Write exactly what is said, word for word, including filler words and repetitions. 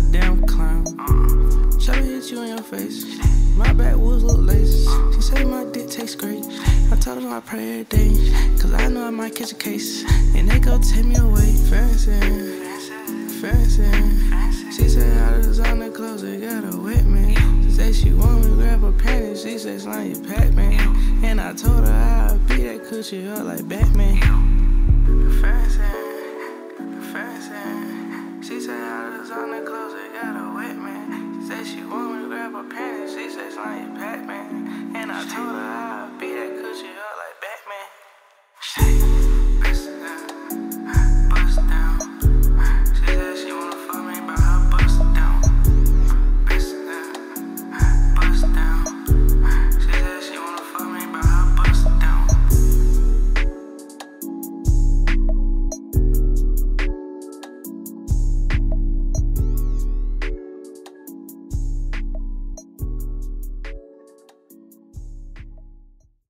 damn clown. Try to hit you in your face. My backwoods look lace. She say my dick tastes great. I told her I pray every day, cause I know I might catch a case. And they go take me away. Fancy, fancy. She say how to design the clothes, they gotta wet me. She say she want me to grab her panties. She say slime you Pac-Man. And I told her I'd beat that coochie up like Batman. Fancy, fancy. She say how to design the clothes, they gotta wet me. She say she want me to grab her panties. She say slime you Pac-Man.